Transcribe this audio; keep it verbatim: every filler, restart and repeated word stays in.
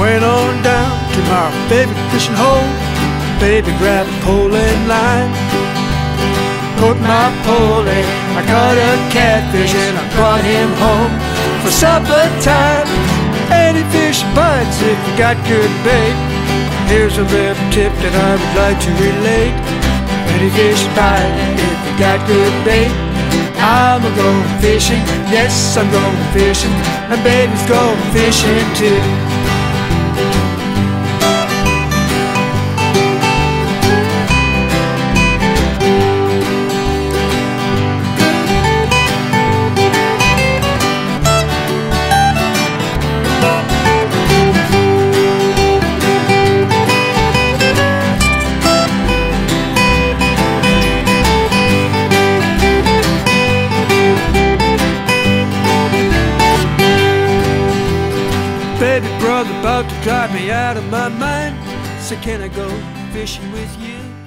went on down to my favorite fishing hole. Baby grabbed a pole and line, put my pole in, I caught a catfish and I brought him home for supper time. Any fish bites if you got good bait. Here's a little tip that I would like to relate. Any fish bite if you got good bait. I'm a go fishing, yes I'm going fishing, and baby's going fishing too. Baby brother about to drive me out of my mind. So can I go fishing with you?